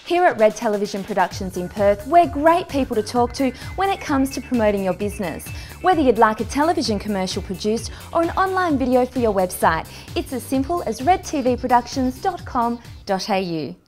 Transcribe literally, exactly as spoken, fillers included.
Here at Red Television Productions in Perth, we're great people to talk to when it comes to promoting your business. Whether you'd like a television commercial produced or an online video for your website, it's as simple as red t v productions dot com dot a u.